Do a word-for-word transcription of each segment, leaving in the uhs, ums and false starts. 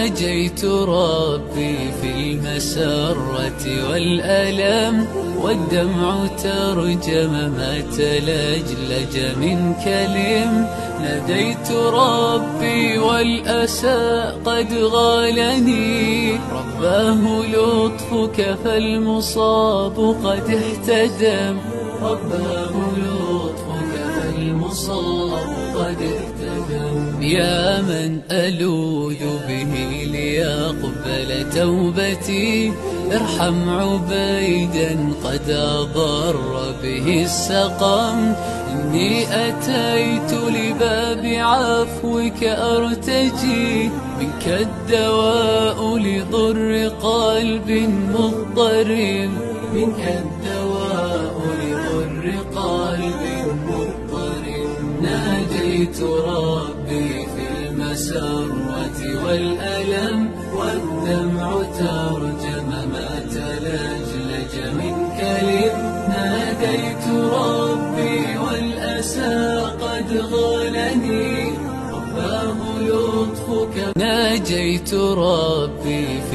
ناجيت ربي في المسرة والألم، والدمع ترجم ما تلجلج من كلم. ناديت ربي والأسى قد غالني، رباه لطفك فالمصاب قد احتدم. رباه لطفك فالمصاب قد احتدم. يا من ألوذ به ليقبل توبتي، ارحم عبيدا قد أضر به السقم. إني أتيت لباب عفوك أرتجي، منك الدواء لضر قلب مضطرب. منك الدواء لضر قلب مضطرب. ناجيت ربي في المسرة والألم، والدمع ترجم ما تلجلج من كلم. ناديت ربي والأسى قد غالني، رباه لطفك. ناجيت ربي في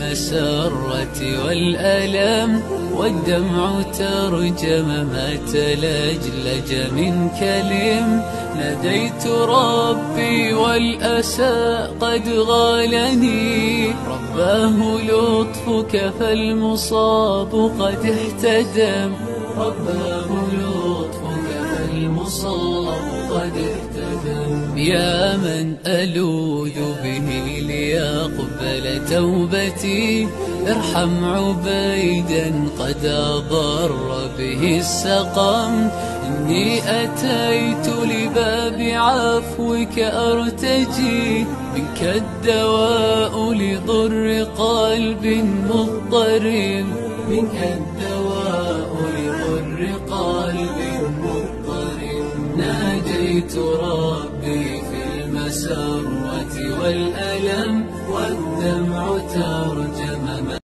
المسرة والألم، والدمع ترجم ما تلجلج من كلم. ناديت ربي والأسى قد غالني، رباه لطفك فالمصاب قد احتدم. رباه لطفك فالمصاب قد احتدم. يا من ألوذ به ليقبل توبتي، ارحم عبيدا قد أضر به السقم. إني أتيت لباب عفوك أرتجي، منك الدواء لضر قلب مضطرب. منك الدواء لضر قلب مضطرب. ناجيت ربي في المسرة والألم، والدمع ترجم